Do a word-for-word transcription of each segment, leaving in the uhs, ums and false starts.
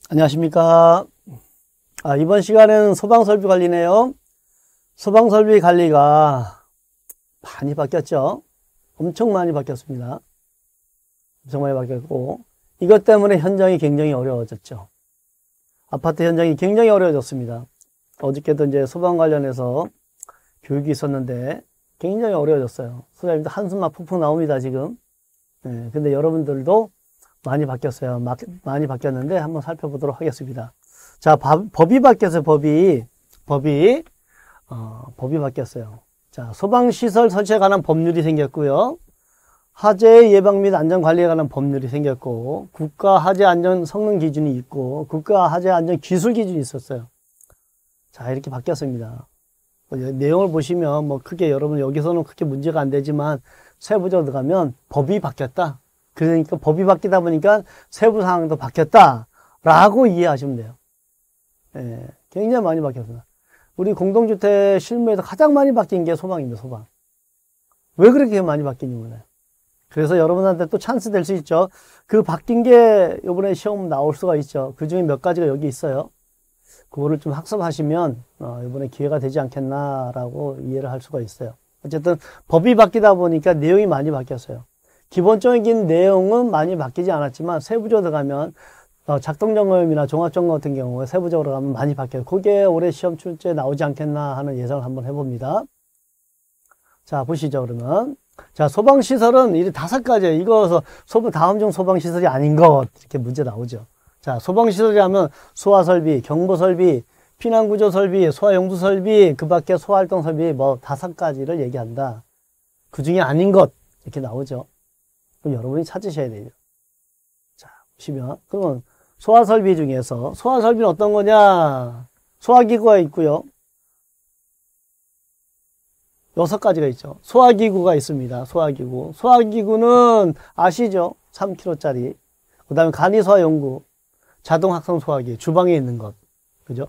안녕하십니까. 아, 이번 시간에는 소방설비 관리네요. 소방설비 관리가 많이 바뀌었죠. 엄청 많이 바뀌었습니다. 엄청 많이 바뀌었고, 이것 때문에 현장이 굉장히 어려워졌죠. 아파트 현장이 굉장히 어려워졌습니다. 어저께도 이제 소방 관련해서 교육이 있었는데 굉장히 어려워졌어요. 소장님도 한숨 막 푹푹 나옵니다, 지금. 네, 근데 여러분들도 많이 바뀌었어요. 막, 많이 바뀌었는데 한번 살펴보도록 하겠습니다. 자, 법, 법이 바뀌었어요. 법이 법이 어, 법이 바뀌었어요. 자, 소방시설 설치에 관한 법률이 생겼고요. 화재 예방 및 안전 관리에 관한 법률이 생겼고, 국가 화재 안전 성능 기준이 있고, 국가 화재 안전 기술 기준이 있었어요. 자, 이렇게 바뀌었습니다. 내용을 보시면 뭐 크게 여러분 여기서는 크게 문제가 안 되지만 세부적으로 들어가면 법이 바뀌었다. 그러니까 법이 바뀌다 보니까 세부 사항도 바뀌었다라고 이해하시면 돼요. 예, 굉장히 많이 바뀌었습니다. 우리 공동주택 실무에서 가장 많이 바뀐 게 소방입니다. 소방. 왜 그렇게 많이 바뀌는지 몰라요. 그래서 여러분한테 또 찬스 될 수 있죠. 그 바뀐 게 이번에 시험 나올 수가 있죠. 그 중에 몇 가지가 여기 있어요. 그거를 좀 학습하시면 어, 이번에 기회가 되지 않겠나라고 이해를 할 수가 있어요. 어쨌든 법이 바뀌다 보니까 내용이 많이 바뀌었어요. 기본적인 내용은 많이 바뀌지 않았지만 세부적으로 들어가면 어, 작동점검이나 종합점검 같은 경우에 세부적으로 가면 많이 바뀌어요. 그게 올해 시험 출제에 나오지 않겠나 하는 예상을 한번 해봅니다. 자, 보시죠. 그러면 자, 소방시설은 이 다섯 가지예요. 이거 소방 다음 중 소방시설이 아닌 것 이렇게 문제 나오죠. 자, 소방시설이 하면 소화설비, 경보설비, 피난구조설비, 소화용두설비, 그 밖에 소활동설비 뭐 다섯 가지를 얘기한다. 그 중에 아닌 것 이렇게 나오죠. 그럼 여러분이 찾으셔야 돼요. 자, 보시면 그러면 소화설비 중에서 소화설비는 어떤 거냐? 소화기구가 있고요. 여섯 가지가 있죠. 소화기구가 있습니다. 소화기구. 소화기구는 아시죠? 삼 킬로그램짜리. 그 다음에 간이소화용구, 자동학성 소화기, 주방에 있는 것. 그죠?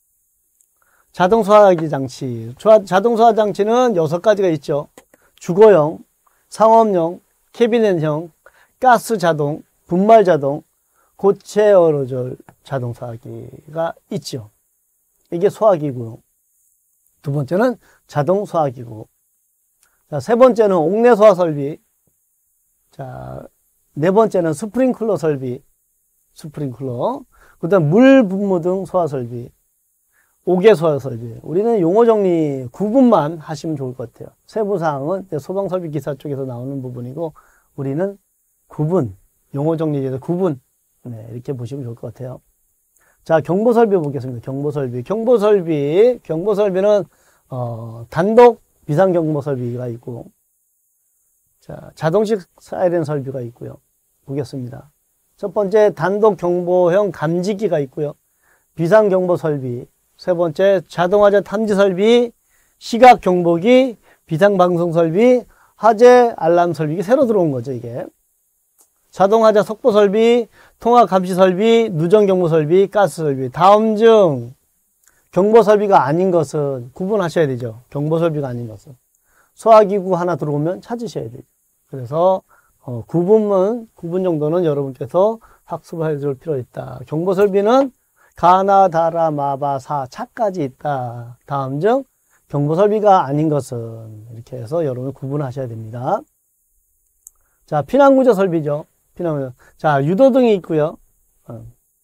자동소화기 장치. 자동소화 장치는 여섯 가지가 있죠. 주거용, 상업용, 캐비넷형, 가스 자동, 분말 자동, 고체 어로졸 자동 소화기가 있죠. 이게 소화기구. 두 번째는 자동 소화기구. 자, 세 번째는 옥내 소화 설비. 자, 네 번째는 스프링클러 설비. 스프링클러. 그 다음 물 분무 등 소화 설비. 옥외 소화 설비. 우리는 용어 정리 구분만 하시면 좋을 것 같아요. 세부 사항은 소방설비 기사 쪽에서 나오는 부분이고, 우리는 구분, 용어 정리에서 구분. 네, 이렇게 보시면 좋을 것 같아요. 자, 경보설비 보겠습니다. 경보설비. 경보설비. 경보설비는, 어, 단독 비상경보설비가 있고, 자, 자동식 사이렌 설비가 있고요. 보겠습니다. 첫 번째, 단독 경보형 감지기가 있고요. 비상경보 설비. 세 번째, 자동화재 탐지 설비, 시각 경보기, 비상방송 설비, 화재 알람 설비. 이게 새로 들어온 거죠, 이게. 자동화재 속보 설비, 통화 감시 설비, 누전 경보 설비, 가스 설비. 다음 중 경보 설비가 아닌 것은 구분하셔야 되죠. 경보 설비가 아닌 것은. 소화기구 하나 들어오면 찾으셔야 되죠. 그래서 어, 구분은, 구분 정도는 여러분께서 학습을 해줄 필요가 있다. 경보 설비는 가나, 다라, 마바, 사, 차까지 있다. 다음 중 경보 설비가 아닌 것은 이렇게 해서 여러분 구분하셔야 됩니다. 자, 피난구조 설비죠. 피난구조. 자, 유도등이 있고요. 어.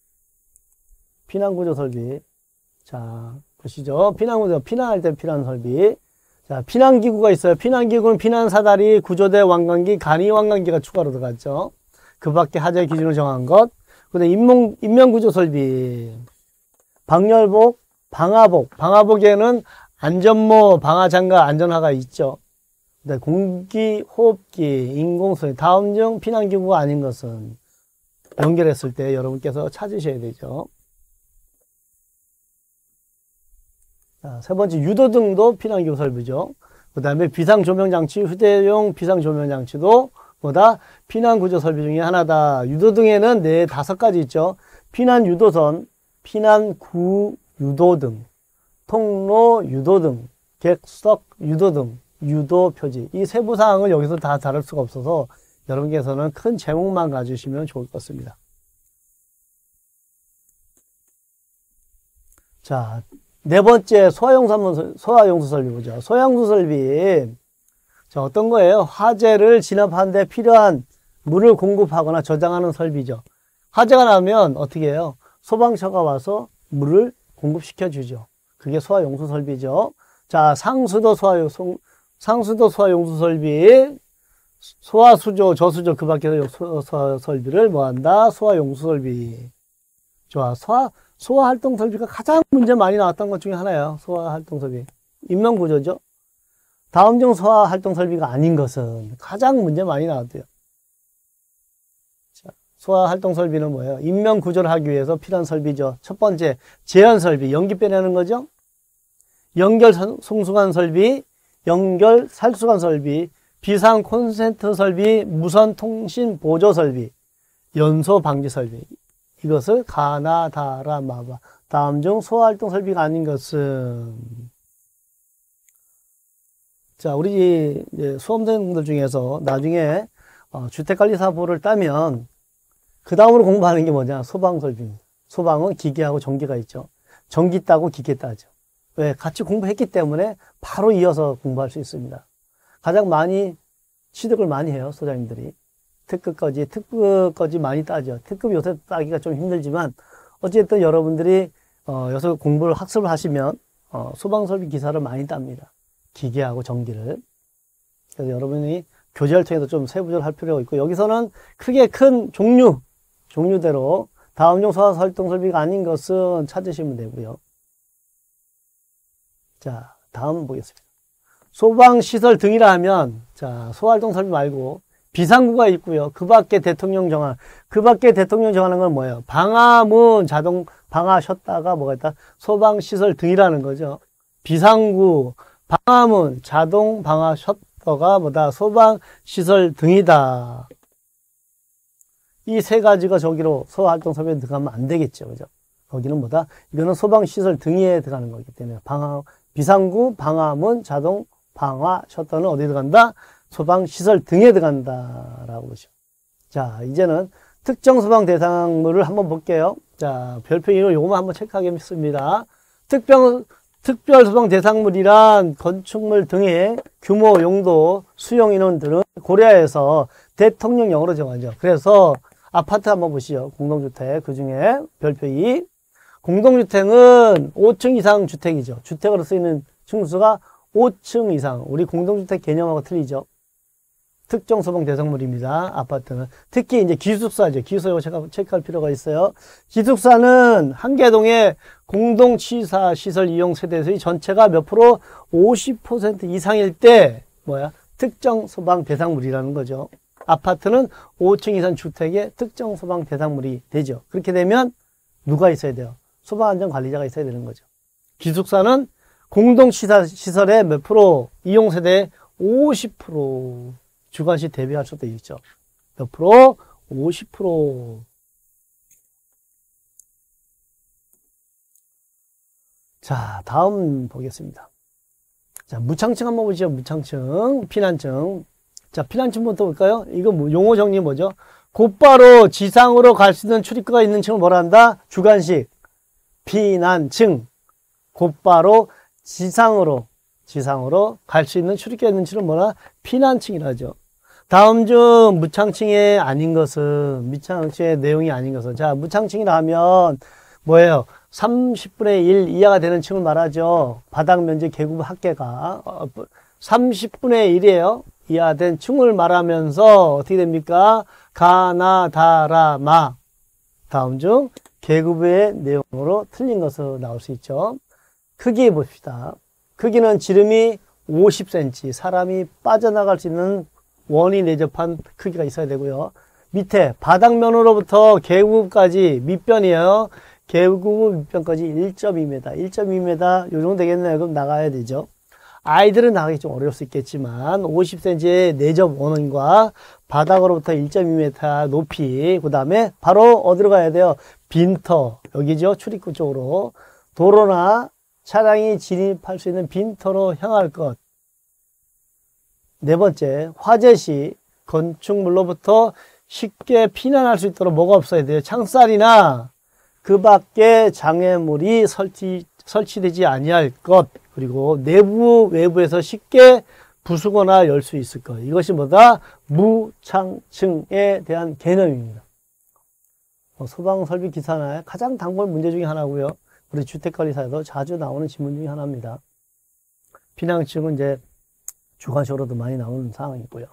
피난구조 설비. 자, 보시죠. 피난구조, 피난할 때 피난 설비. 자, 피난기구가 있어요. 피난기구는 피난사다리, 구조대, 왕관기, 간이 왕관기가 추가로 들어갔죠. 그 밖에 하재 기준을 정한 것. 그 다음에 인명, 인명구조 설비. 방열복, 방화복. 방화복에는 안전모, 방화장갑, 안전화가 있죠. 그 다음에 공기, 호흡기, 인공소리. 다음 중 피난기구가 아닌 것은 연결했을 때 여러분께서 찾으셔야 되죠. 자, 세 번째, 유도등도 피난기구 설비죠. 그 다음에 비상조명장치, 휴대용 비상조명장치도 뭐다? 피난구조 설비 중에 하나다. 유도등에는 네, 다섯 가지 있죠. 피난유도선, 피난구유도등, 통로 유도등, 객석 유도등, 유도표지. 이 세부 사항을 여기서 다 다룰 수가 없어서 여러분께서는 큰 제목만 가주시면 좋을 것 같습니다. 자, 네 번째 소화용수, 소화용수 설비 보죠. 소화용수 설비. 자, 어떤 거예요? 화재를 진압하는 데 필요한 물을 공급하거나 저장하는 설비죠. 화재가 나면 어떻게 해요? 소방차가 와서 물을 공급시켜 주죠. 그게 소화용수 설비죠. 자, 상수도 소화용수, 상수도 소화용수 설비. 소화수조, 저수조, 그 밖에서 소화 설비를 뭐 한다? 소화용수 설비. 좋아. 소화, 소화활동 설비가 가장 문제 많이 나왔던 것 중에 하나예요. 소화활동 설비. 인명구조죠. 다음 중 소화활동 설비가 아닌 것은 가장 문제 많이 나왔대요. 자, 소화활동 설비는 뭐예요? 인명구조를 하기 위해서 필요한 설비죠. 첫 번째, 제연 설비. 연기 빼내는 거죠. 연결 송수관 설비, 연결 살수관 설비, 비상 콘센트 설비, 무선 통신 보조 설비, 연소 방지 설비. 이것을 가나, 다라, 마바. 다음 중 소화활동 설비가 아닌 것은. 자, 우리 이제 수험생들 중에서 나중에 어, 주택관리사보를 따면 그 다음으로 공부하는 게 뭐냐? 소방 설비입니다. 소방은 기계하고 전기가 있죠. 전기 따고 기계 따죠. 왜? 같이 공부했기 때문에 바로 이어서 공부할 수 있습니다. 가장 많이 취득을 많이 해요, 소장님들이. 특급까지, 특급까지 많이 따죠. 특급 요새 따기가 좀 힘들지만, 어쨌든 여러분들이, 어, 여기서 공부를, 학습을 하시면, 어, 소방설비 기사를 많이 땁니다. 기계하고 전기를. 그래서 여러분이 교재를 통해서 좀 세부적으로 할 필요가 있고, 여기서는 크게 큰 종류, 종류대로 다음용 소화활동 설비가 아닌 것은 찾으시면 되고요. 자, 다음 보겠습니다. 소방시설 등이라 하면, 자, 소활동 설비 말고, 비상구가 있고요. 그 밖에 대통령 정한, 그 밖에 대통령 정하는 건 뭐예요? 방화문 자동 방화 셨다가 뭐가 있다? 소방시설 등이라는 거죠. 비상구, 방화문 자동 방화 셔터가 뭐다? 소방시설 등이다. 이 세 가지가 저기로 소활동 설비에 들어가면 안 되겠죠. 그죠? 거기는 뭐다? 이거는 소방시설 등에 들어가는 거기 때문에 방화, 비상구, 방화문, 자동 방화 셔터는 어디에 들어간다? 소방시설 등에 들어간다라고 보죠. 자, 이제는 특정 소방 대상물을 한번 볼게요. 자, 별표 이로 요거만 한번 체크하겠습니다. 특별, 특별 소방 대상물이란 건축물 등의 규모, 용도, 수용 인원 등을 고려해서 대통령령으로 정하죠. 그래서 아파트 한번 보시죠. 공동주택. 그 중에 별표 이. 공동주택은 오 층 이상 주택이죠. 주택으로 쓰이는 층수가 오 층 이상. 우리 공동주택 개념하고 틀리죠. 특정 소방 대상물입니다. 아파트는. 특히 이제 기숙사죠. 기숙사 이거 체크, 체크할 필요가 있어요. 기숙사는 한 개 동의 공동치사 시설 이용 세대수의 전체가 몇 프로? 오십 퍼센트 이상일 때 뭐야? 특정 소방 대상물이라는 거죠. 아파트는 오 층 이상 주택의 특정 소방 대상물이 되죠. 그렇게 되면 누가 있어야 돼요? 소방안전관리자가 있어야 되는 거죠. 기숙사는 공동치사 시설의 몇 프로? 이용 세대의 오십 퍼센트. 주관시 대비할 수도 있죠. 몇 프로? 오십 퍼센트. 자, 다음 보겠습니다. 자, 무창층 한번 보시죠. 무창층, 피난층. 자, 피난층부터 볼까요? 이거 뭐 용어 정리 뭐죠? 곧바로 지상으로 갈 수 있는 출입구가 있는 층을 뭐라 한다? 주관식. 피난층. 곧바로 지상으로, 지상으로 갈 수 있는 출입구가 있는 층을 뭐라? 피난층이라 하죠. 다음 중 무창층이 아닌 것은, 무창층의 내용이 아닌 것은. 자, 무창층이라 하면 뭐예요? 삼십분의 일 이하가 되는 층을 말하죠. 바닥 면적 계급 합계가. 삼십분의 일이에요. 이하된 층을 말하면서 어떻게 됩니까? 가나, 다라, 마. 다음 중 계급의 내용으로 틀린 것으로 나올 수 있죠. 크기 봅시다. 크기는 지름이 오십 센티미터, 사람이 빠져나갈 수 있는 원이 내접한 크기가 있어야 되고요. 밑에 바닥면으로부터 계급까지 밑변이에요. 계급 밑변까지 일 점 이 미터, 일 점 이 미터 요 정도 되겠네요. 그럼 나가야 되죠. 아이들은 나가기 좀 어려울 수 있겠지만 오십 센티미터의 내접 원원과 바닥으로부터 일 점 이 미터 높이, 그 다음에 바로 어디로 가야 돼요? 빈터, 여기죠. 출입구 쪽으로. 도로나 차량이 진입할 수 있는 빈터로 향할 것. 네 번째, 화재 시 건축물로부터 쉽게 피난할 수 있도록 뭐가 없어야 돼요? 창살이나 그 밖에 장애물이 설치, 설치되지 아니할 것, 그리고 내부, 외부에서 쉽게 부수거나 열 수 있을 것. 이것이 뭐다? 무창층에 대한 개념입니다. 소방설비 기사나 가장 단골 문제 중에 하나고요. 우리 주택관리사에도 자주 나오는 질문 중에 하나입니다. 피난층은 이제 주관식으로도 많이 나오는 상황이고요.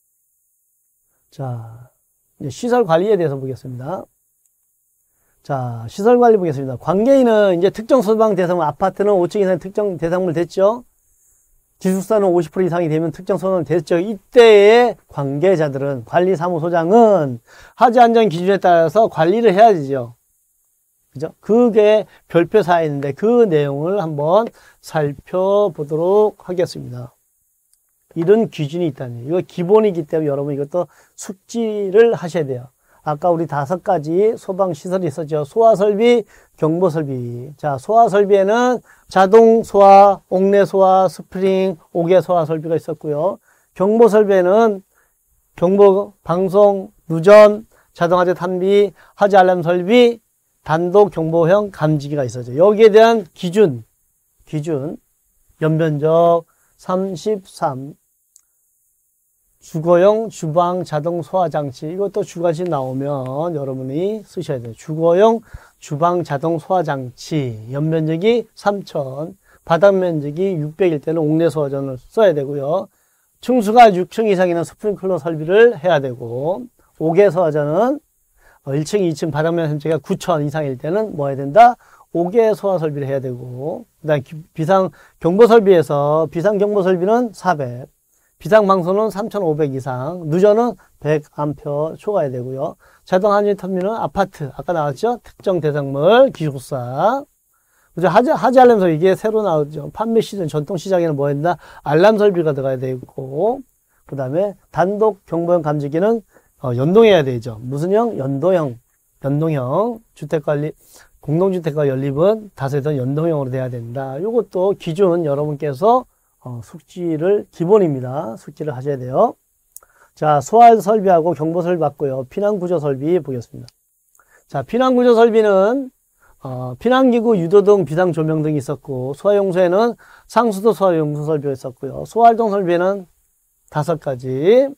자, 이제 시설 관리에 대해서 보겠습니다. 자, 시설 관리 보겠습니다. 관계인은 이제 특정 소방 대상물, 아파트는 오 층 이상 특정 대상물 됐죠? 기숙사는 오십 퍼센트 이상이 되면 특정 소방이 됐죠. 이때의 관계자들은, 관리사무소장은 하지 안전 기준에 따라서 관리를 해야 되죠. 그죠? 그게 별표 사항인데 그 내용을 한번 살펴보도록 하겠습니다. 이런 기준이 있다니. 이거 기본이기 때문에 여러분 이것도 숙지를 하셔야 돼요. 아까 우리 다섯 가지 소방시설이 있었죠. 소화설비, 경보설비. 자, 소화설비에는 자동 소화, 옥내 소화, 스프링, 옥외 소화 설비가 있었고요. 경보설비에는 경보, 방송, 누전, 자동화재 탐비, 화재 알람 설비, 단독 경보형 감지기가 있었죠. 여기에 대한 기준, 기준, 연면적 삼십삼, 주거용 주방 자동 소화 장치. 이것도 주관식 나오면 여러분이 쓰셔야 돼요. 주거용 주방 자동 소화 장치. 연면적이 삼천, 바닥 면적이 육백일 때는 옥내 소화전을 써야 되고요. 층수가 육 층 이상이나 스프링클러 설비를 해야 되고, 옥외 소화전은 일 층, 이 층 바닥 면적이 구천 이상일 때는 뭐 해야 된다? 옥외 소화 설비를 해야 되고, 그다음 비상 경보 설비에서 비상 경보 설비는 사백, 비상방송은 삼천오백 이상, 누전은 백 암페어 초과해야 되고요. 자동 한일 탐지는 아파트, 아까 나왔죠? 특정 대상물, 기숙사. 그죠? 하지, 하지 알람 설비, 이게 새로 나오죠. 판매 시즌, 전통 시장에는 뭐 했나? 알람 설비가 들어가야 되고, 그 다음에 단독 경보형 감지기는 어, 연동해야 되죠. 무슨 형? 연도형. 연동형. 주택관리, 공동주택과 연립은 다세대 연동형으로 돼야 된다. 요것도 기준 여러분께서 어, 숙지를, 기본입니다. 숙지를 하셔야 돼요. 자, 소화 설비하고 경보 설비 봤고요. 피난구조 설비 보겠습니다. 자, 피난구조 설비는, 어, 피난기구, 유도등, 비상조명 등이 있었고, 소화용소에는 상수도 소화용소 설비가 있었고요. 소활동 설비에는 다섯 가지.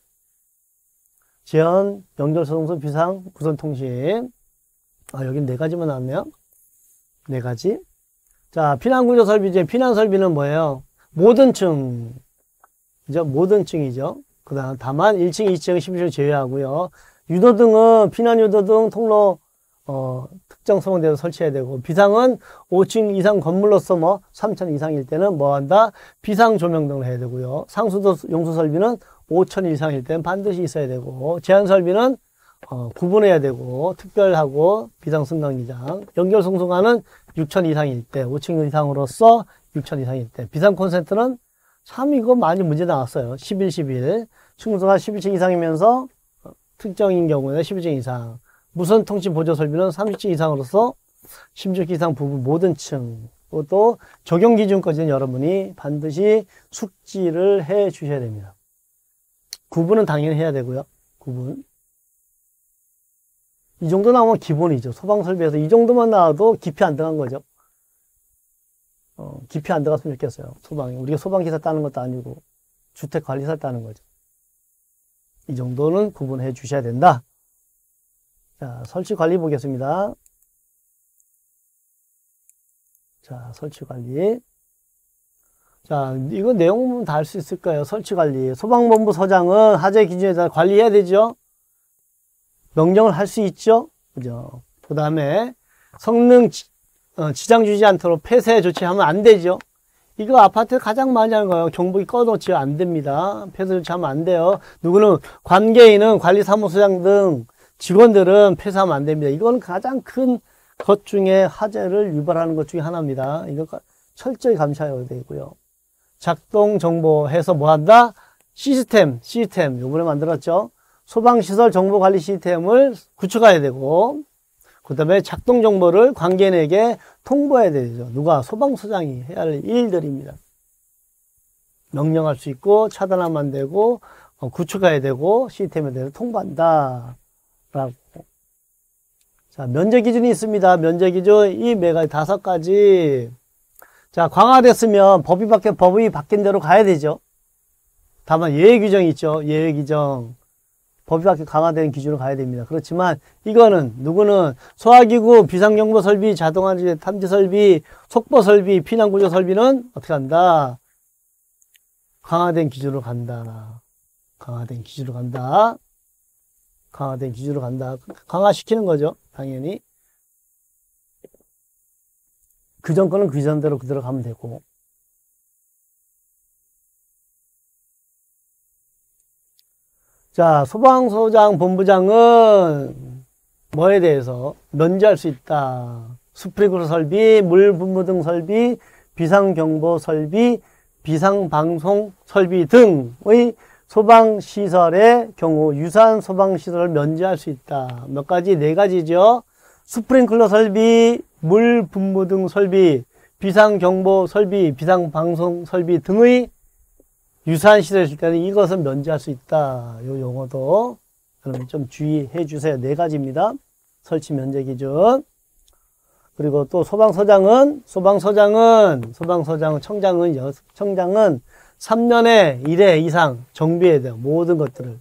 지연, 연결소동소, 비상, 무선통신. 아, 여긴 네 가지만 나왔네요. 네 가지. 자, 피난구조 설비, 이제 피난설비는 뭐예요? 모든 층, 그죠? 모든 층이죠. 그 다음, 다만 일 층, 이 층, 십일 층 제외하고요. 유도등은 피난유도등 통로, 어, 특정 소방대에서 설치해야 되고, 비상은 오 층 이상 건물로서 뭐, 삼천 이상일 때는 뭐 한다? 비상조명등을 해야 되고요. 상수도 용수설비는 오천 이상일 때는 반드시 있어야 되고, 제한설비는 어, 구분해야 되고, 특별하고, 비상승강기장, 연결송송화는 육천 이상일 때, 오 층 이상으로서 육천 이상일 때, 비상 콘센트는 참 이거 많이 문제 나왔어요. 십일, 십일. 층수가 십일 층 이상이면서 특정인 경우에는 십일 층 이상. 무선 통신 보조 설비는 삼십 층 이상으로서 십육 층 이상 부분 모든 층. 또 적용 기준까지는 여러분이 반드시 숙지를 해 주셔야 됩니다. 구분은 당연히 해야 되고요. 구분. 이 정도 나오면 기본이죠. 소방설비에서 이 정도만 나와도 깊이 안 들어간 거죠. 어, 깊이 안 들어갔으면 좋겠어요. 소방이. 우리가 소방기사 따는 것도 아니고 주택관리사 따는 거죠. 이 정도는 구분해 주셔야 된다. 자, 설치관리 보겠습니다. 자, 설치관리. 자, 이거 내용 보면 다 알 수 있을 거예요. 설치관리. 소방본부 서장은 하재 기준에 따라 관리해야 되죠. 명령을 할 수 있죠. 그죠. 그 다음에 성능 지, 어, 지장 주지 않도록 폐쇄 조치하면 안 되죠. 이거 아파트 가장 많이 하는 거예요. 경보기 꺼놓지 안 됩니다. 폐쇄 조치하면 안 돼요. 누구는 관계인은 관리사무소장 등 직원들은 폐쇄하면 안 됩니다. 이건 가장 큰 것 중에 하재를 유발하는 것 중에 하나입니다. 이거 철저히 감시해야 되고요. 작동 정보해서 뭐 한다? 시스템, 시스템 요번에 만들었죠. 소방시설 정보관리 시스템을 구축해야 되고, 그 다음에 작동 정보를 관계인에게 통보해야 되죠. 누가? 소방서장이 해야 할 일들입니다. 명령할 수 있고, 차단하면 안 되고, 어, 구축해야 되고, 시스템에 대해서 통보한다. 라고. 자, 면제 기준이 있습니다. 면제 기준, 이 네 가지, 다섯 가지. 자, 강화됐으면 법이 바뀌어, 법이 바뀐 대로 가야 되죠. 다만 예외 규정이 있죠. 예외 규정. 법이 바뀌어 강화된 기준으로 가야 됩니다. 그렇지만 이거는 누구는 소화기구, 비상경보 설비, 자동화 탐지 설비, 속보 설비, 피난구조 설비는 어떻게 한다? 강화된 기준으로 간다. 강화된 기준으로 간다. 강화된 기준으로 간다. 강화시키는 거죠. 당연히. 규정 거는 규정대로 그대로 가면 되고. 자, 소방서장 본부장은 뭐에 대해서 면제할 수 있다. 스프링클러 설비, 물 분무 등 설비, 비상경보 설비, 비상방송 설비 등의 소방시설의 경우 유사한 소방시설을 면제할 수 있다. 몇 가지? 네 가지죠. 스프링클러 설비, 물 분무 등 설비, 비상경보 설비, 비상방송 설비 등의 유사한 시설일 때는 이것은 면제할 수 있다. 요 용어도 여러분 좀 주의해 주세요. 네 가지입니다. 설치 면제 기준. 그리고 또 소방서장은 소방서장은 소방서장은 청장은 여, 청장은 삼 년에 일 회 이상 정비해야 돼요. 모든 것들을.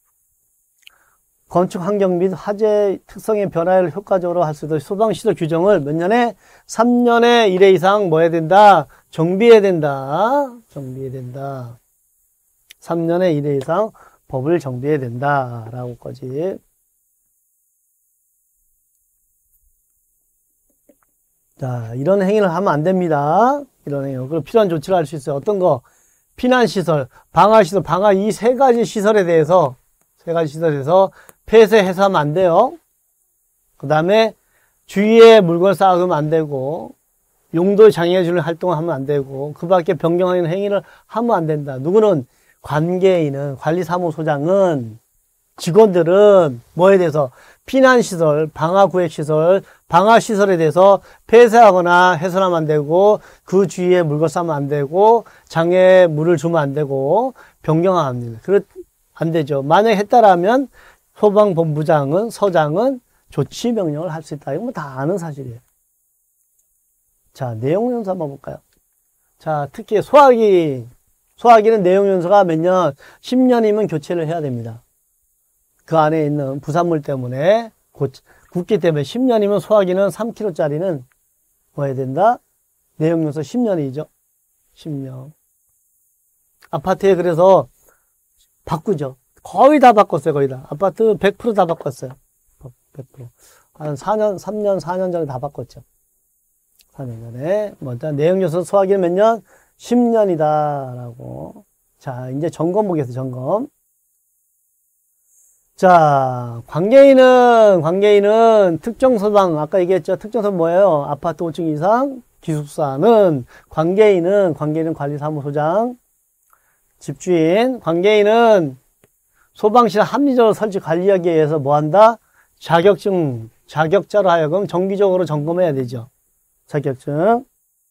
건축 환경 및 화재 특성의 변화를 효과적으로 할 수 있도록 소방시설 규정을 몇 년에? 삼 년에 일 회 이상 뭐 해야 된다? 정비해야 된다. 정비해야 된다. 삼 년에 일 회 이상 법을 정비해야 된다. 라고 거지. 자, 이런 행위를 하면 안 됩니다. 이런 행위. 그리고 필요한 조치를 할 수 있어요. 어떤 거? 피난시설, 방화시설, 방화 이 세 가지 시설에 대해서, 세 가지 시설에서 폐쇄 해소하면 안 돼요. 그 다음에 주위에 물건을 쌓아두면 안 되고, 용도 장애해주는 활동을 하면 안 되고, 그 밖에 변경하는 행위를 하면 안 된다. 누구는? 관계인은, 관리사무소장은, 직원들은 뭐에 대해서? 피난시설, 방화구획시설, 방화시설에 대해서 폐쇄하거나 훼손하면 안 되고, 그 주위에 물건 쌓으면 안 되고, 장애에 물을 주면 안 되고, 변경하면 안 됩니다. 그렇, 안 되죠. 만약에 했다라면, 소방본부장은, 서장은 조치 명령을 할 수 있다. 이건 뭐 다 아는 사실이에요. 자, 내용연수 한번 볼까요? 자, 특히 소화기, 소화기는 내용연수가 몇 년? 십 년이면 교체를 해야 됩니다. 그 안에 있는 부산물 때문에, 굽기 때문에 십 년이면 소화기는 삼 킬로그램짜리는 뭐 해야 된다? 내용연수 십 년이죠. 십 년. 아파트에 그래서 바꾸죠. 거의 다 바꿨어요, 거의 다. 아파트 백 퍼센트 다 바꿨어요. 백 퍼센트. 한 사 년, 삼 년, 사 년 전에 다 바꿨죠. 사 년 전에. 뭐, 일단 내용연수 소화기는 몇 년? 십 년이다. 라고. 자, 이제 점검 보겠습니다, 점검. 자, 관계인은, 관계인은 특정 소방, 아까 얘기했죠. 특정 소방 뭐예요? 아파트 오 층 이상, 기숙사는, 관계인은, 관계인은 관리사무소장, 집주인, 관계인은 소방시설 합리적으로 설치 관리하기 위해서 뭐 한다? 자격증, 자격자로 하여금 정기적으로 점검해야 되죠. 자격증.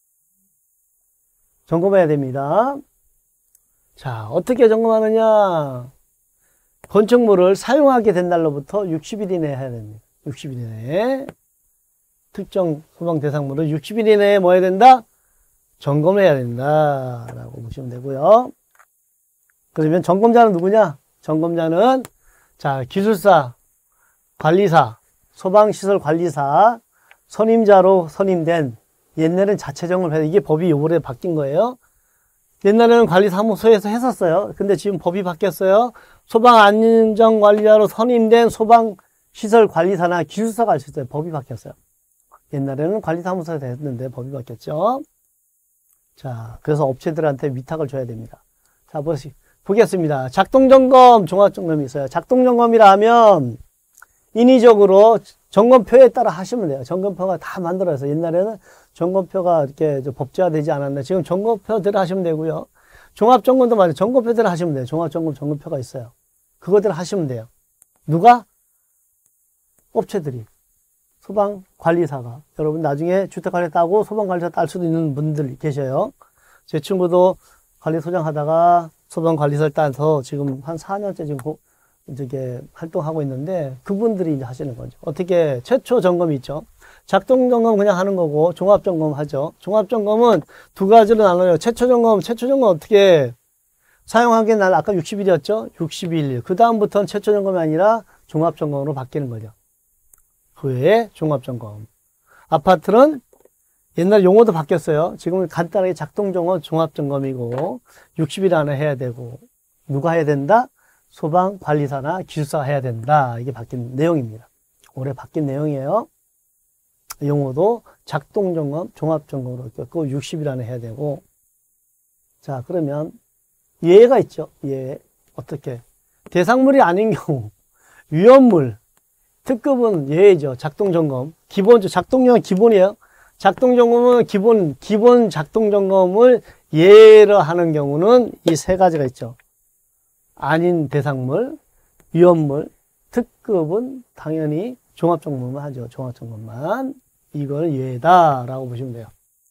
점검해야 됩니다. 자, 어떻게 점검하느냐? 건축물을 사용하게 된 날로부터 육십 일 이내에 해야 됩니다. 육십 일 이내에. 특정 소방 대상물을 육십 일 이내에 뭐 해야 된다? 점검해야 된다. 라고 보시면 되고요. 그러면 점검자는 누구냐? 점검자는, 자, 기술사, 관리사, 소방시설 관리사, 선임자로 선임된, 옛날엔 자체정을 해야 돼. 이게 법이 요번에 바뀐 거예요. 옛날에는 관리사무소에서 했었어요. 근데 지금 법이 바뀌었어요. 소방안전관리자로 선임된 소방시설관리사나 기술사가 할 수 있어요. 법이 바뀌었어요. 옛날에는 관리사무소에서 했는데 법이 바뀌었죠. 자, 그래서 업체들한테 위탁을 줘야 됩니다. 자, 보시, 보겠습니다. 작동점검, 종합점검이 있어요. 작동점검이라 하면 인위적으로 점검표에 따라 하시면 돼요. 점검표가 다 만들어서 옛날에는 점검표가 이렇게 법제화되지 않았는데 지금 점검표대로 하시면 되고요. 종합점검도 맞아요. 점검표대로 하시면 돼요. 종합점검 점검표가 있어요. 그거대로 하시면 돼요. 누가? 업체들이. 소방관리사가. 여러분 나중에 주택관리 따고 소방관리사 딸 수도 있는 분들 계셔요. 제 친구도 관리소장 하다가 소방관리사를 따서 지금 한 사 년째 지금 고, 이렇게 활동하고 있는데 그분들이 이제 하시는 거죠. 어떻게 최초 점검이 있죠. 작동점검 그냥 하는 거고 종합점검 하죠. 종합점검은 두 가지로 나눠요. 최초점검, 최초점검 어떻게 사용하기엔 난 아까 육십 일이었죠? 육십 일. 그 다음부터는 최초점검이 아니라 종합점검으로 바뀌는 거죠. 그 외에 종합점검. 아파트는 옛날 용어도 바뀌었어요. 지금은 간단하게 작동점검, 종합점검이고 육십 일 안에 해야 되고 누가 해야 된다? 소방관리사나 기술사가 해야 된다. 이게 바뀐 내용입니다. 올해 바뀐 내용이에요. 용어도 작동점검, 종합점검으로 바뀌었고 육십 일 안에 해야 되고. 자, 그러면 예외가 있죠. 예. 어떻게? 대상물이 아닌 경우 위험물, 특급은 예외죠. 작동점검. 기본적 작동점검 기본이에요. 작동점검은 기본 기본 작동점검을 예외로 하는 경우는 이 세 가지가 있죠. 아닌 대상물, 위험물, 특급은 당연히 종합점검만 하죠. 종합점검만. 이걸 예외다라고 보시면 돼요.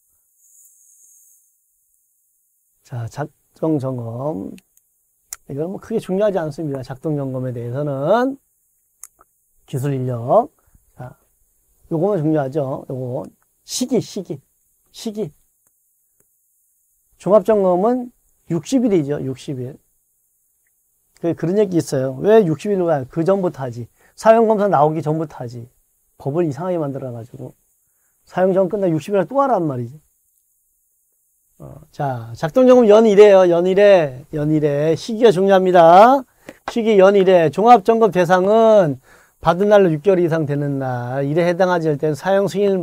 자, 작동점검. 이건 뭐 크게 중요하지 않습니다. 작동점검에 대해서는. 기술 인력. 자, 요거만 중요하죠. 요거. 시기, 시기. 시기. 종합점검은 육십 일이죠. 육십 일. 그런 얘기 있어요. 왜 육십 일로 가요? 그 전부터 하지. 사용검사 나오기 전부터 하지. 법을 이상하게 만들어가지고. 사용점 끝나 육십 일에 또 하란 말이지. 어, 자, 작동점검 연일에요. 연일에. 연일에. 시기가 중요합니다. 시기 연일에. 종합점검 대상은 받은 날로 육 개월 이상 되는 날. 일에 해당하지 할 때는 사용 승인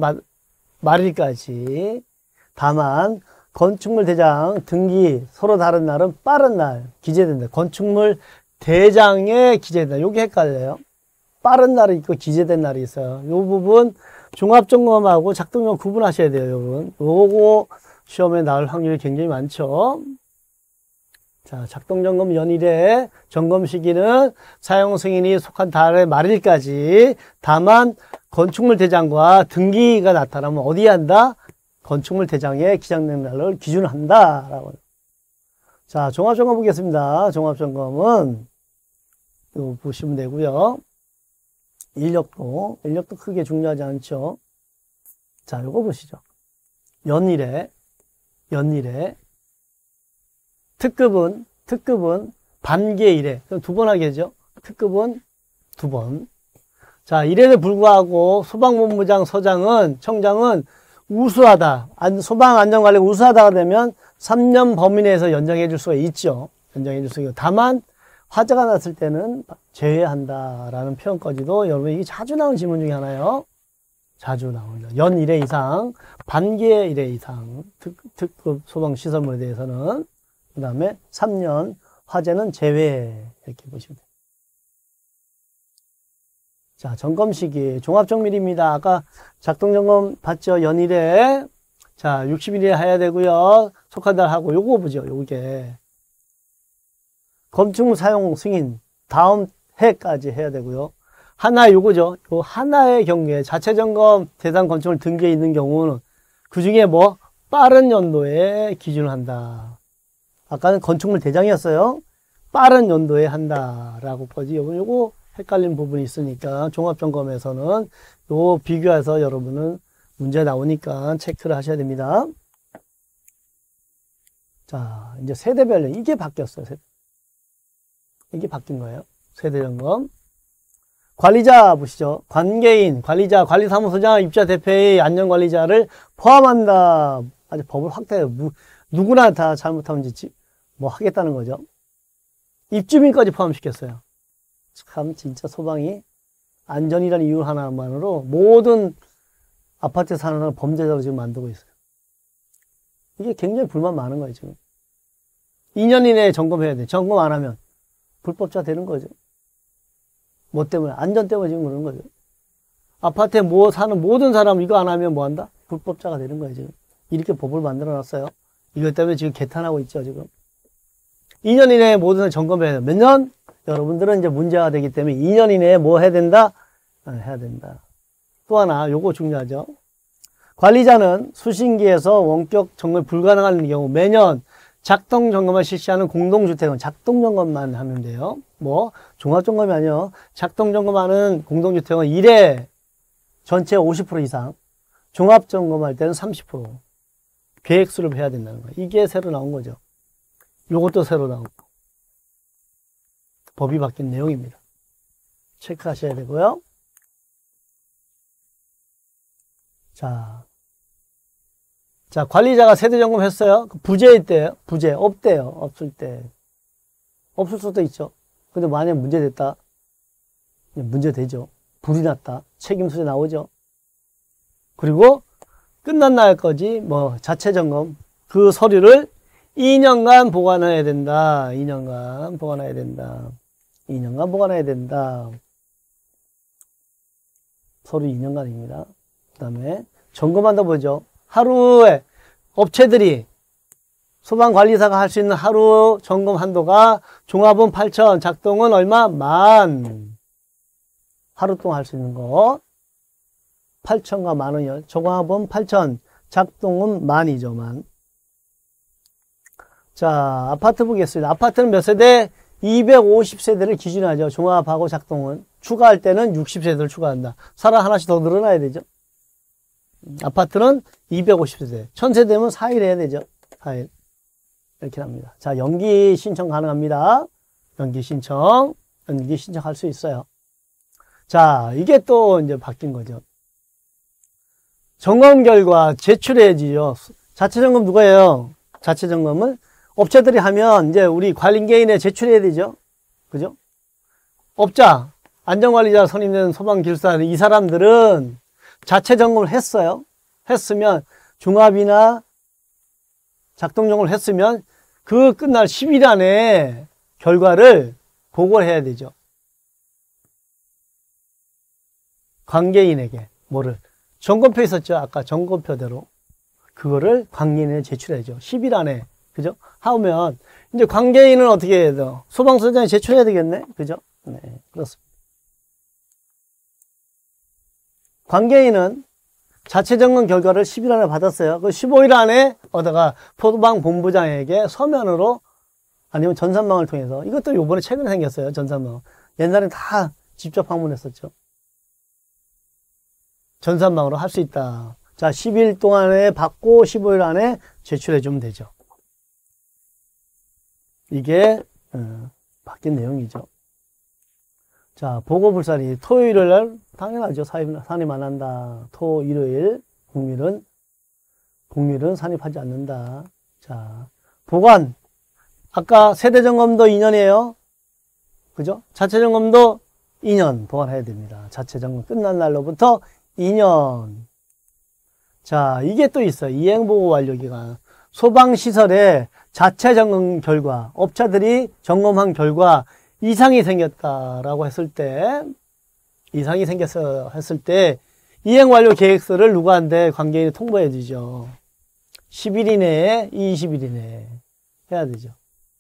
말일까지. 다만, 건축물 대장 등기 서로 다른 날은 빠른 날 기재된다. 건축물 대장에 기재된다. 요게 헷갈려요. 빠른 날이 있고 기재된 날이 있어요. 요 부분 종합점검하고 작동점검 구분하셔야 돼요. 요 부분. 요거 시험에 나올 확률이 굉장히 많죠. 자, 작동점검 연일에 점검 시기는 사용 승인이 속한 달의 말일까지. 다만 건축물 대장과 등기가 나타나면 어디에 한다? 건축물 대장에 기장된 날을 기준한다라고. 자, 종합점검 보겠습니다. 종합점검은 이거 보시면 되고요. 인력도 인력도 크게 중요하지 않죠. 자, 요거 보시죠. 연일에 연일에 특급은 특급은 반개 일회. 그럼 두 번 하겠죠. 특급은 두 번. 자, 이래에 불구하고 소방본부장 서장은 청장은 우수하다. 소방안전관리가 우수하다가 되면 삼 년 범위 내에서 연장해 줄 수가 있죠. 연장해 줄 수가 있고. 다만 화재가 났을 때는 제외한다라는 표현까지도 여러분 이게 자주 나오는 질문 중에 하나예요. 자주 나옵니다. 연 일 회 이상, 반개 일 회 이상 특, 특급 소방시설물에 대해서는. 그 다음에 삼 년 화재는 제외 이렇게 보시면 돼요. 자, 점검 시기 종합정밀입니다. 아까 작동점검 봤죠? 연일에. 자, 육십 일에 해야 되고요. 속한 달 하고 요거 보죠. 요게 건축물 사용 승인 다음 해까지 해야 되고요. 하나 요거죠. 요 하나의 경우에 자체 점검 대상 건축물 등기에 있는 경우는 그 중에 뭐 빠른 연도에 기준을 한다. 아까는 건축물 대장이었어요. 빠른 연도에 한다라고 거지. 요거 요거 헷갈리는 부분이 있으니까 종합점검에서는 요 비교해서 여러분은 문제 나오니까 체크를 하셔야 됩니다. 자, 이제 세대별로 이게 바뀌었어요. 세대. 이게 바뀐 거예요. 세대점검. 관리자 보시죠. 관계인, 관리자, 관리사무소장, 입자 대표의 안전관리자를 포함한다. 아주 법을 확대해요. 누구나 다 잘못하면 짓지 뭐 하겠다는 거죠. 입주민까지 포함시켰어요. 참 진짜 소방이 안전이라는 이유 하나만으로 모든 아파트에 사는 사람을 범죄자로 지금 만들고 있어요. 이게 굉장히 불만 많은 거예요, 지금. 이 년 이내에 점검해야 돼. 점검 안 하면 불법자 되는 거죠. 뭐 때문에? 안전 때문에 지금 그러는 거죠. 아파트에 뭐 사는 모든 사람 이거 안 하면 뭐 한다? 불법자가 되는 거예요, 지금. 이렇게 법을 만들어 놨어요. 이것 때문에 지금 개탄하고 있죠, 지금. 이 년 이내에 모든 점검해야 돼요. 몇 년? 여러분들은 이제 문제가 되기 때문에 이 년 이내에 뭐 해야 된다? 아, 해야 된다. 또 하나, 요거 중요하죠. 관리자는 수신기에서 원격 점검이 불가능한 경우 매년 작동 점검을 실시하는 공동주택은 작동 점검만 하면 돼요. 뭐 종합 점검이 아니요. 작동 점검하는 공동주택은 일 회 전체 오십 퍼센트 이상, 종합 점검할 때는 삼십 퍼센트 계획수를 해야 된다는 거예요. 이게 새로 나온 거죠. 요것도 새로 나온 거. 법이 바뀐 내용입니다. 체크하셔야 되고요. 자, 자 관리자가 세대 점검 했어요. 부재일 때요. 부재 없대요. 없을 때. 없을 수도 있죠. 근데 만약 문제됐다. 문제되죠. 불이 났다. 책임 소재 나오죠. 그리고 끝난 날까지 뭐 자체 점검 그 서류를 이 년간 보관해야 된다. 이 년간 보관해야 된다. 이 년간 보관해야 된다. 서류 이 년간입니다. 그 다음에 점검한다 보죠. 하루에 업체들이 소방관리사가 할 수 있는 하루 점검 한도가 종합은 팔천, 작동은 얼마? 만. 하루 동안 할 수 있는 거. 팔천과 만원이요. 종합은 팔천, 작동은 만이죠, 만. 자, 아파트 보겠습니다. 아파트는 몇 세대? 이백오십 세대를 기준으로 하죠. 종합하고 작동은. 추가할 때는 육십 세대를 추가한다. 사람 하나씩 더 늘어나야 되죠. 아파트는 이백오십 세대. 천 세대면 사 일 해야 되죠. 사 일. 이렇게 합니다. 자, 연기 신청 가능합니다. 연기 신청. 연기 신청할 수 있어요. 자, 이게 또 이제 바뀐 거죠. 점검 결과 제출해야지요. 자체 점검 누가 해요? 자체 점검을 업체들이 하면 이제 우리 관리인계인에 제출해야 되죠. 그죠? 업자, 안전관리자 선임된 소방기술사 이 사람들은 자체 점검을 했어요. 했으면 종합이나 작동 점검을 했으면 그 끝날 십 일 안에 결과를 보고를 해야 되죠. 관계인에게 뭐를 점검표 있었죠. 아까 점검표대로 그거를 관계인에 제출해야죠. 십 일 안에. 그죠? 하면 이제 관계인은 어떻게 해야 돼요? 소방서장에 제출해야 되겠네. 그죠? 네, 그렇습니다. 관계인은 자체 점검 결과를 십 일 안에 받았어요. 그 십오 일 안에 얻어가 소방 본부장에게 서면으로 아니면 전산망을 통해서 이것도 요번에 최근에 생겼어요. 전산망. 옛날엔 다 직접 방문했었죠. 전산망으로 할 수 있다. 자, 십 일 동안에 받고 십오 일 안에 제출해 주면 되죠. 이게 어, 바뀐 내용이죠. 자, 보고불산이 토요일을 날 당연하죠. 산입 안 한다. 토, 일요일, 공휴일은 공휴일은 산입하지 않는다. 자, 보관. 아까 세대점검도 이 년이에요. 그죠? 자체점검도 이 년 보관해야 됩니다. 자체점검 끝난 날로부터 이 년. 자, 이게 또 있어요. 이행보고 완료기간. 소방시설의 자체점검 결과, 업체들이 점검한 결과 이상이 생겼다라고 했을 때, 이상이 생겼어 했을 때, 이행완료 계획서를 누구한테 관계인이 통보해 주죠. 십 일 이내에, 이십 일 이내에 해야 되죠.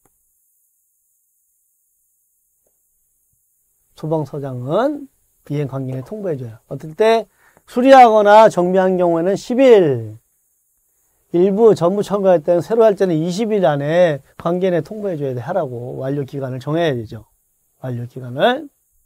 소방서장은 이행 관계인에 통보해 줘요. 어떨 때 수리하거나 정비한 경우에는 십 일, 일부 전부 첨가할 때는 새로 할 때는 이십 일 안에 관계인에 통보해 줘야 돼. 하라고 완료 기간을 정해야 되죠. 완료 기간을.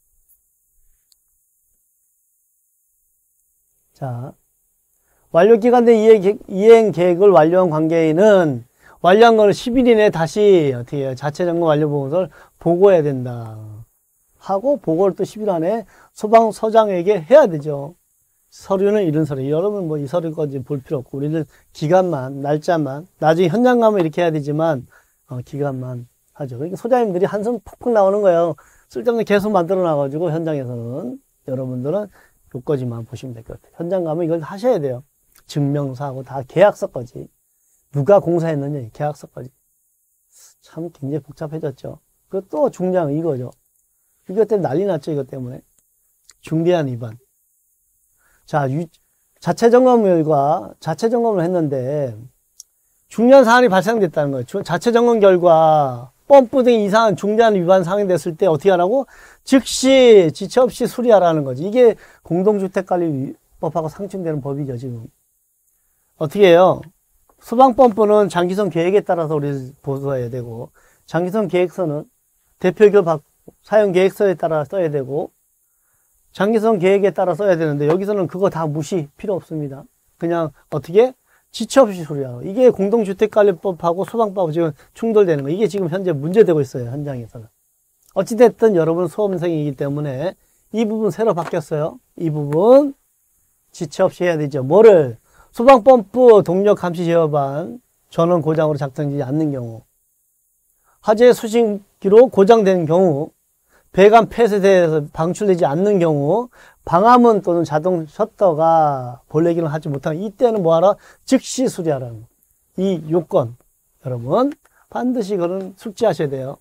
자, 완료 기간 내 이행, 이행 계획을 완료한 관계인은 완료한 거를 십 일 이내에 다시 어떻게 해요? 자체 점검 완료 보고서를 보고해야 된다. 하고 보고를 또 십 일 안에 소방서장에게 해야 되죠. 서류는 이런 서류. 여러분 뭐 이 서류까지 볼 필요 없고 우리는 기간만, 날짜만, 나중에 현장 가면 이렇게 해야 되지만 어, 기간만 하죠. 그러니까 소장님들이 한숨 푹푹 나오는 거예요. 쓸데없는 계속 만들어 놔가지고 현장에서는 여러분들은 요까지만 보시면 될 것 같아요. 현장 가면 이걸 하셔야 돼요. 증명서하고 다 계약서까지. 누가 공사했느냐 계약서까지. 참 굉장히 복잡해졌죠. 그 또 중요한 이거죠. 이것 때문에 난리 났죠. 이것 때문에. 중대한 위반. 자, 유, 자체 점검 결과, 자체 점검을 했는데, 중요한 사안이 발생됐다는 거예요. 자체 점검 결과, 펌프 등 이상한 중대한 위반 사항이 됐을 때 어떻게 하라고? 즉시 지체 없이 수리하라는 거지. 이게 공동주택관리법하고 상충되는 법이죠, 지금. 어떻게 해요? 소방펌프는 장기성 계획에 따라서 우리 보고해야 되고, 장기성 계획서는 대표결 받고, 사용 계획서에 따라 써야 되고, 장기성 계획에 따라 써야 되는데 여기서는 그거 다 무시 필요 없습니다. 그냥 어떻게 지체 없이 수리하고 이게 공동주택관리법하고 소방법하고 지금 충돌되는 거 이게 지금 현재 문제되고 있어요. 현장에서는. 어찌됐든 여러분 수험생이기 때문에 이 부분 새로 바뀌었어요. 이 부분 지체 없이 해야 되죠. 뭐를? 소방펌프 동력 감시 제어반 전원 고장으로 작동되지 않는 경우, 화재 수신기로 고장된 경우, 배관 폐쇄돼서 방출되지 않는 경우, 방화문 또는 자동 셔터가 본래 기능을 하지 못하는 이때는 뭐하라? 즉시 수리하라는 거. 이 요건 여러분 반드시 그런 숙지하셔야 돼요.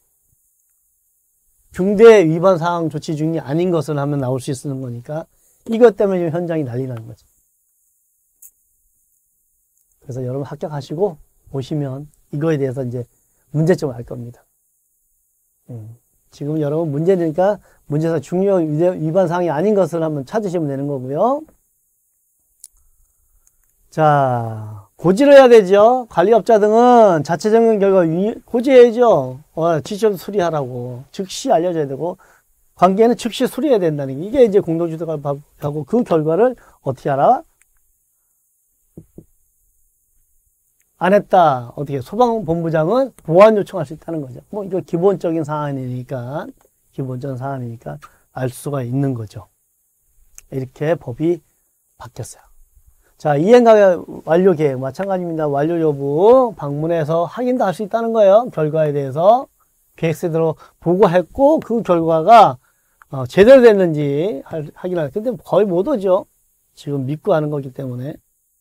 중대 위반 사항 조치 중이 아닌 것을 하면 나올 수 있는 거니까 이것 때문에 지금 현장이 난리 나는 거죠. 그래서 여러분 합격하시고 오시면 이거에 대해서 이제 문제점을 알 겁니다. 음. 지금 여러분 문제니까 문제에서 중요 위반 사항이 아닌 것을 한번 찾으시면 되는 거고요. 자, 고지를 해야 되죠. 관리업자 등은 자체 점검 결과 고지해야죠. 어, 지시점 수리하라고 즉시 알려줘야 되고 관계는 즉시 수리해야 된다는 게 이게 이제 공동주택하고 그 결과를 어떻게 하라? 안 했다. 어떻게 소방본부장은 보완 요청할 수 있다는 거죠. 뭐 이거 기본적인 사안이니까 기본적인 사안이니까 알 수가 있는 거죠. 이렇게 법이 바뀌었어요. 자, 이행가 완료 계획 마찬가지입니다. 완료 여부 방문해서 확인도 할 수 있다는 거예요. 결과에 대해서 계획서대로 보고했고 그 결과가 어, 제대로 됐는지 확인할. 근데 거의 못 오죠. 지금 믿고 하는 거기 때문에.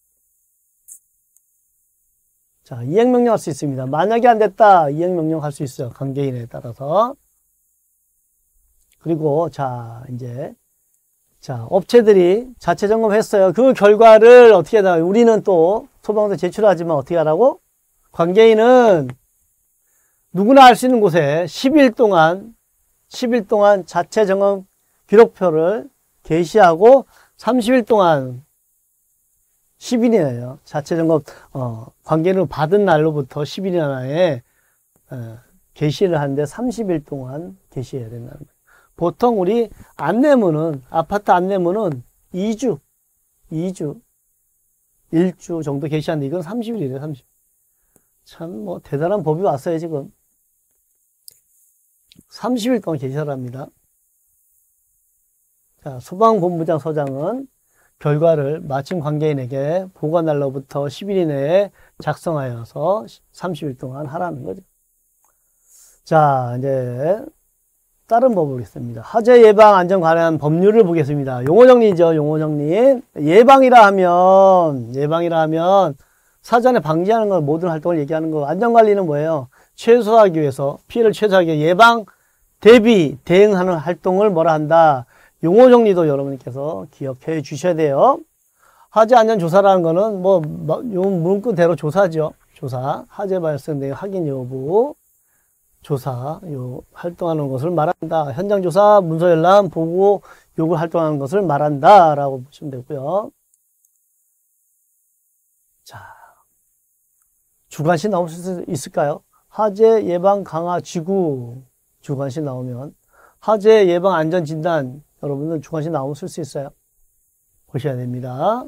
자, 이행명령 할 수 있습니다. 만약에 안 됐다, 이행명령 할 수 있어요. 관계인에 따라서. 그리고, 자, 이제, 자, 업체들이 자체 점검했어요. 그 결과를 어떻게 하나, 우리는 또 소방서 제출하지만 어떻게 하라고? 관계인은 누구나 알 수 있는 곳에 십 일 동안, 십 일 동안 자체 점검 기록표를 게시하고 삼십 일 동안 십 일이에요. 자체 점검, 어, 관계를 받은 날로부터 십 일 이내에, 어, 게시를 하는데 삼십 일 동안 게시해야 된다는 거예요. 보통 우리 안내문은, 아파트 안내문은 이 주, 이 주, 일 주 정도 게시하는데 이건 삼십 일이래요, 삼십 일. 참, 뭐, 대단한 법이 왔어요, 지금. 삼십 일 동안 게시하랍니다. 자, 소방본부장 서장은 결과를 마침 관계인에게 보관 날로부터 십 일 이내에 작성하여서 삼십 일 동안 하라는 거죠. 자, 이제 다른 법을 보겠습니다. 화재 예방 안전 관련 법률을 보겠습니다. 용어 정리죠. 용어 정리. 예방이라 하면 예방이라 하면 사전에 방지하는 걸 모든 활동을 얘기하는 거. 안전 관리는 뭐예요? 최소화하기 위해서 피해를 최소화하기 위해 예방, 대비, 대응하는 활동을 뭐라 한다. 용어 정리도 여러분께서 기억해 주셔야 돼요. 화재 안전 조사라는 거는 뭐, 요 문구대로 조사죠. 조사. 화재 발생 내 확인 여부. 조사. 요, 활동하는 것을 말한다. 현장 조사, 문서 열람, 보고, 요구 활동하는 것을 말한다. 라고 보시면 되고요. 자. 주관시 나올 수 있을까요? 화재 예방 강화 지구. 주관시 나오면. 화재 예방 안전 진단. 여러분들 주관시 나오면 쓸 수 있어요. 보셔야 됩니다.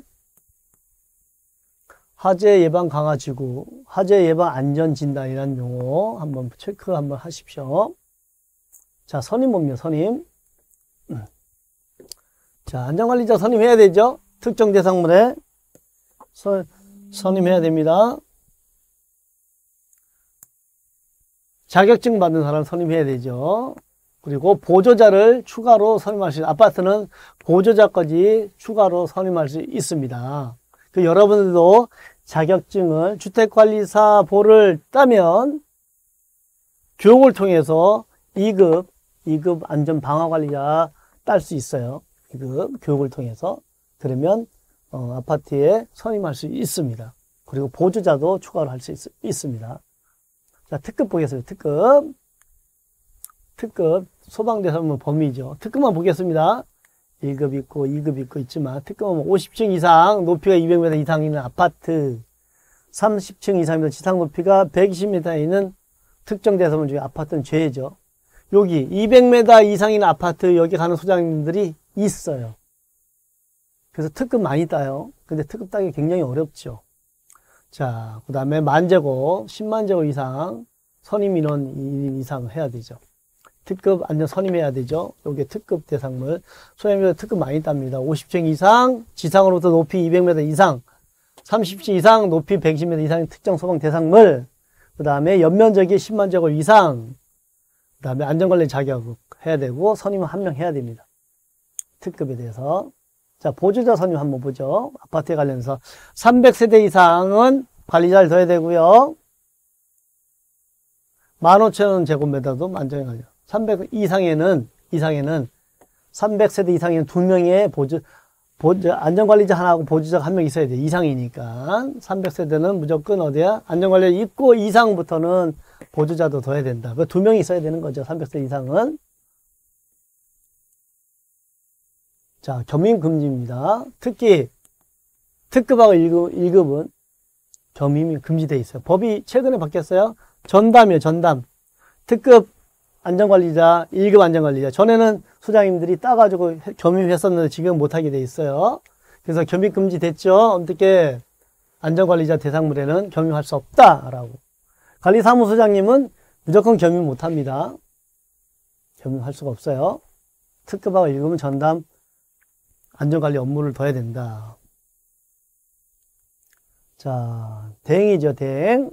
화재 예방 강화 지구, 화재 예방 안전 진단이라는 용어 한번 체크 한번 하십시오. 자, 선임 뭡니까? 선임. 자, 안전관리자 선임해야 되죠? 특정 대상물에 선, 선임해야 됩니다. 자격증 받는 사람 선임해야 되죠. 그리고 보조자를 추가로 선임할 수 있어요. 아파트는 보조자까지 추가로 선임할 수 있습니다. 그 여러분들도 자격증을 주택관리사 보를 따면 교육을 통해서 이 급, 이 급 안전방화관리자 딸 수 있어요. 이 급 교육을 통해서. 그러면 어, 아파트에 선임할 수 있습니다. 그리고 보조자도 추가로 할 수 있습니다. 자, 특급 보겠습니다. 특급. 특급. 소방대상물 범위죠. 특급만 보겠습니다. 일 급 있고 이 급 있고 있지만 특급은 오십 층 이상 높이가 이백 미터 이상 있는 아파트, 삼십 층 이상이면 지상 높이가 백이십 미터 있는 특정 대상물 중에 아파트는 제외죠. 여기 이백 미터 이상 있는 아파트 여기 가는 소장님들이 있어요. 그래서 특급 많이 따요. 근데 특급 따기 굉장히 어렵죠. 자, 그 다음에 만제곱, 십만 제곱 이상, 선임 인원 이상 해야 되죠. 특급 안전 선임해야 되죠. 요게 특급 대상물. 소형들 특급 많이 땁니다. 오십 층 이상, 지상으로부터 높이 이백 미터 이상, 삼십 층 이상, 높이 백이십 미터 이상의 특정 소방 대상물. 그 다음에 연면적이 십만 제곱 이상, 그 다음에 안전관리 자격 해야 되고, 선임 한 명 해야 됩니다. 특급에 대해서. 자, 보조자 선임 한번 보죠. 아파트에 관련해서. 삼백 세대 이상은 관리자를 둬야 되고요. 만 오천 원 제곱미터도 만정해가죠. 삼백 이상에는, 이상에는, 삼백 세대 이상에는 두 명의 보조, 보조, 안전관리자 하나하고 보조자가 한 명 있어야 돼. 이상이니까. 삼백 세대는 무조건 어디야? 안전관리자 있고 이상부터는 보조자도 둬야 된다. 그 두 명이 있어야 되는 거죠. 삼백 세대 이상은. 자, 겸임 금지입니다. 특히, 특급하고 일 급, 일 급은 겸임이 금지되어 있어요. 법이 최근에 바뀌었어요. 전담이에요, 전담. 특급 안전관리자, 일 급 안전관리자. 전에는 소장님들이 따가지고 겸임했었는데 지금 못하게 돼 있어요. 그래서 겸임 금지 됐죠. 어떻게 안전관리자 대상물에는 겸임할 수 없다라고. 관리사무소장님은 무조건 겸임 못합니다. 겸임할 수가 없어요. 특급하고 일 급은 전담 안전관리 업무를 둬야 된다. 자, 대행이죠, 대행.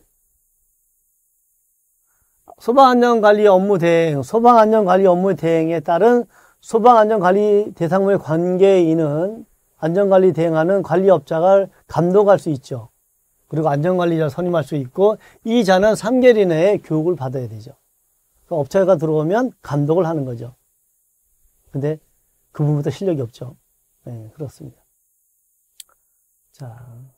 소방안전관리 업무 대행, 소방안전관리 업무 대행에 따른 소방안전관리 대상물의 관계인은 안전관리 대행하는 관리업자가 감독할 수 있죠. 그리고 안전관리자를 선임할 수 있고, 이 자는 삼 개월 이내에 교육을 받아야 되죠. 그러니까 업체가 들어오면 감독을 하는 거죠. 근데 그 부분부터 실력이 없죠. 네, 그렇습니다. 자,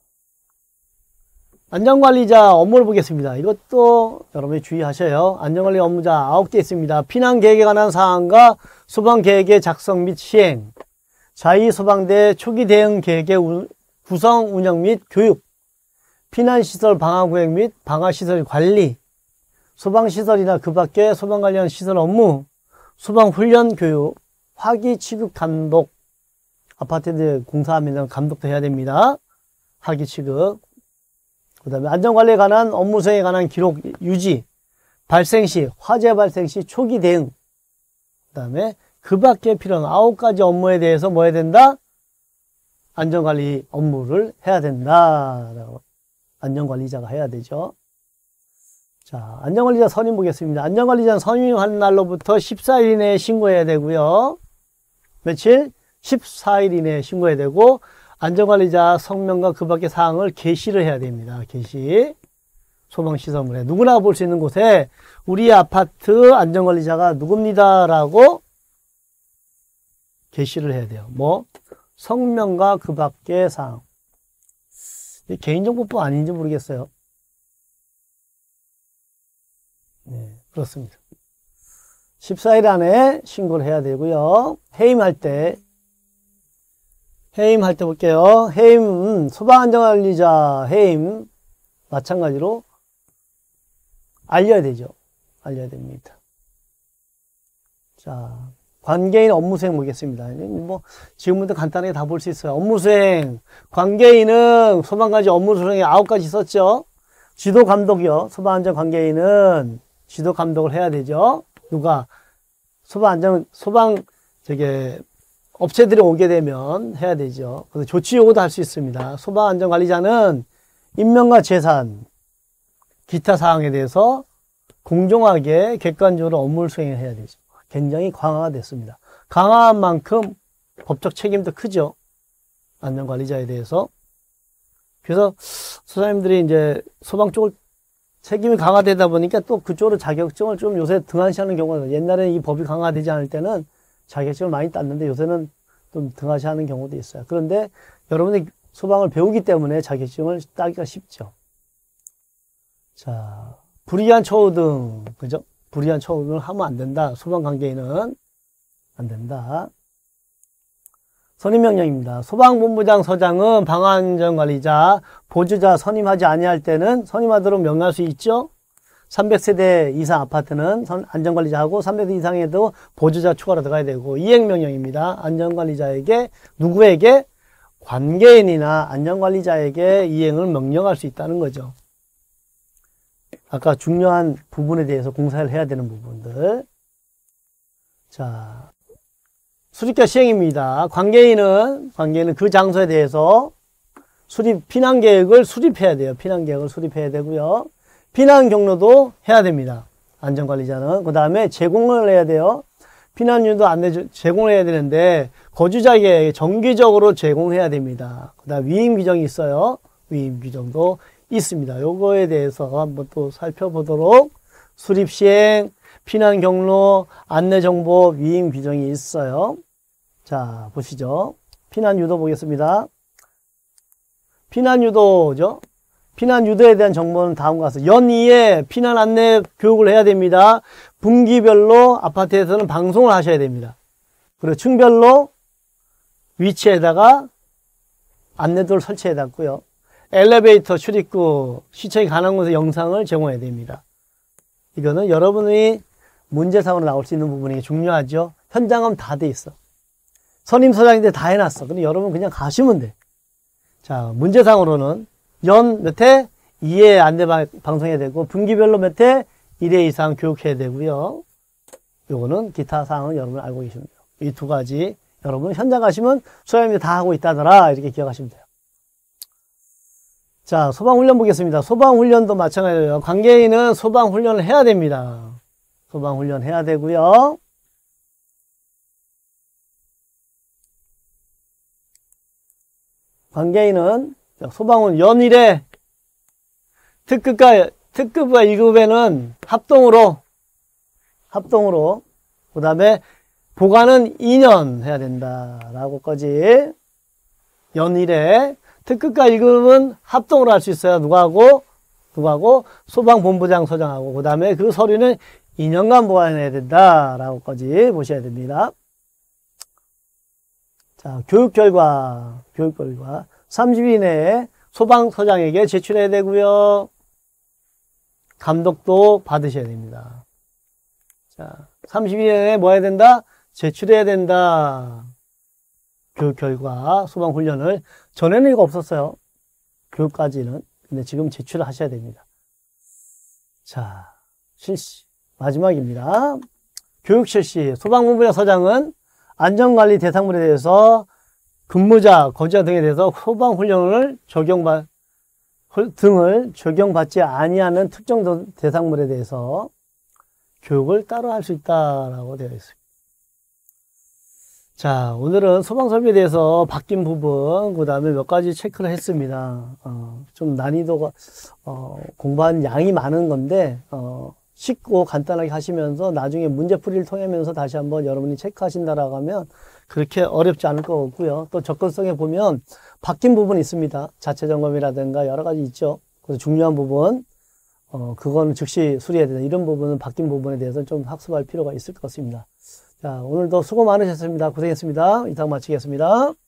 안전관리자 업무를 보겠습니다. 이것도 여러분이 주의하셔요. 안전관리 업무자 아홉 개 있습니다. 피난계획에 관한 사항과 소방계획의 작성 및 시행, 자위소방대 초기 대응 계획의 구성, 운영 및 교육, 피난시설 방화구역 및 방화시설 관리, 소방시설이나 그 밖의 소방 관련 시설 업무, 소방훈련 교육, 화기 취급 감독, 아파트들 공사하면 감독도 해야 됩니다. 화기 취급. 그 다음에 안전관리에 관한 업무 수행에 관한 기록 유지, 발생 시, 화재 발생 시 초기 대응. 그 다음에 그 밖에 필요한 아홉 가지 업무에 대해서 뭐 해야 된다? 안전관리 업무를 해야 된다. 안전관리자가 해야 되죠. 자, 안전관리자 선임 보겠습니다. 안전관리자는 선임한 날로부터 십사 일 이내에 신고해야 되고요. 며칠? 십사 일 이내에 신고해야 되고, 안전관리자 성명과 그 밖의 사항을 게시를 해야 됩니다. 게시. 소방시설물에. 누구나 볼 수 있는 곳에 우리 아파트 안전관리자가 누굽니다라고 게시를 해야 돼요. 뭐? 성명과 그 밖의 사항. 개인정보법 아닌지 모르겠어요. 네, 그렇습니다. 십사 일 안에 신고를 해야 되고요. 해임할 때, 해임할 때 볼게요. 해임, 소방안전관리자 해임, 마찬가지로 알려야 되죠. 알려야 됩니다. 자, 관계인 업무 수행 보겠습니다. 뭐, 지금부터 간단하게 다 볼 수 있어요. 업무 수행, 관계인은 소방관리 업무 수행에 아홉 가지 있었죠. 지도 감독이요. 소방안전 관계인은 지도 감독을 해야 되죠. 누가? 소방안전, 소방, 저게, 업체들이 오게 되면 해야 되죠. 그래서 조치 요구도 할 수 있습니다. 소방안전관리자는 인명과 재산, 기타 사항에 대해서 공정하게 객관적으로 업무를 수행해야 되죠. 굉장히 강화가 됐습니다. 강화한 만큼 법적 책임도 크죠. 안전관리자에 대해서. 그래서 소장님들이 이제 소방 쪽을 책임이 강화되다 보니까 또 그쪽으로 자격증을 좀 요새 등한시하는 경우가, 옛날에는 이 법이 강화되지 않을 때는 자격증을 많이 땄는데 요새는 좀 등하시하는 경우도 있어요. 그런데 여러분이 소방을 배우기 때문에 자격증을 따기가 쉽죠. 자, 불이한 초등, 그죠? 불이한 초등을 하면 안 된다. 소방관계인은 안 된다. 선임명령입니다. 소방본부장 서장은 방안전관리자, 보조자 선임하지 아니할 때는 선임하도록 명령할 수 있죠. 삼백 세대 이상 아파트는 안전관리자하고 삼백 세대 이상에도 보조자 추가로 들어가야 되고, 이행명령입니다. 안전관리자에게, 누구에게? 관계인이나 안전관리자에게 이행을 명령할 수 있다는 거죠. 아까 중요한 부분에 대해서 공사를 해야 되는 부분들. 자, 수립자 시행입니다. 관계인은, 관계인은 그 장소에 대해서 수립, 피난계획을 수립해야 돼요. 피난계획을 수립해야 되고요. 피난 경로도 해야 됩니다. 안전관리자는. 그 다음에 제공을 해야 돼요. 피난유도 안내 제공을 해야 되는데, 거주자에게 정기적으로 제공해야 됩니다. 그 다음 위임 규정이 있어요. 위임 규정도 있습니다. 요거에 대해서 한번 또 살펴보도록. 수립 시행, 피난 경로, 안내 정보, 위임 규정이 있어요. 자, 보시죠. 피난 유도 보겠습니다. 피난 유도죠. 피난 유도에 대한 정보는 다음과 같습니다. 연이에 피난 안내 교육을 해야 됩니다. 분기별로 아파트에서는 방송을 하셔야 됩니다. 그리고 층별로 위치에다가 안내도를 설치해 놨고요. 엘리베이터 출입구, 시청이 가능한 곳의 영상을 제공해야 됩니다. 이거는 여러분이 문제상으로 나올 수 있는 부분이 중요하죠. 현장은 다 돼 있어. 선임서장인데 다 해놨어. 근데 여러분 그냥 가시면 돼. 자, 문제상으로는 연 몇 회? 이 회 안내 방송해야 되고, 분기별로 몇 회? 일 회 이상 교육해야 되고요. 요거는 기타 사항은 여러분 알고 계시면 돼요. 이 두 가지 여러분 현장 가시면 소장님이 다 하고 있다더라 이렇게 기억하시면 돼요. 자, 소방훈련 보겠습니다. 소방훈련도 마찬가지예요. 관계인은 소방훈련을 해야 됩니다. 소방훈련 해야 되고요. 관계인은 소방훈 연일에 특급과 특급과 일 급에는 합동으로 합동으로 그 다음에 보관은 이 년 해야 된다라고까지. 연일에 특급과 일 급은 합동으로 할 수 있어요. 누구하고? 누구하고? 소방본부장 소장하고. 그 다음에 그 서류는 이 년간 보관해야 된다라고까지 보셔야 됩니다. 자, 교육 결과, 교육 결과. 삼십 일 내에 소방서장에게 제출해야 되고요. 감독도 받으셔야 됩니다. 자, 삼십 일 내에 뭐 해야 된다? 제출해야 된다. 교육 결과, 소방훈련을. 전에는 이거 없었어요. 교육까지는. 근데 지금 제출을 하셔야 됩니다. 자, 실시. 마지막입니다. 교육 실시. 소방본부장 서장은 안전관리 대상물에 대해서 근무자, 거주자 등에 대해서 소방훈련을 적용받, 등을 적용받지 아니하는 특정 대상물에 대해서 교육을 따로 할 수 있다라고 되어 있습니다. 자, 오늘은 소방설비에 대해서 바뀐 부분, 그 다음에 몇 가지 체크를 했습니다. 어, 좀 난이도가, 어, 공부한 양이 많은 건데, 어, 쉽고 간단하게 하시면서 나중에 문제풀이를 통하면서 다시 한번 여러분이 체크하신다라고 하면 그렇게 어렵지 않을 것 같고요. 또 접근성에 보면 바뀐 부분이 있습니다. 자체 점검이라든가 여러 가지 있죠. 그래서 중요한 부분, 어, 그거는 즉시 수리해야 된다. 이런 부분은 바뀐 부분에 대해서 좀 학습할 필요가 있을 것 같습니다. 자, 오늘도 수고 많으셨습니다. 고생했습니다. 이상 마치겠습니다.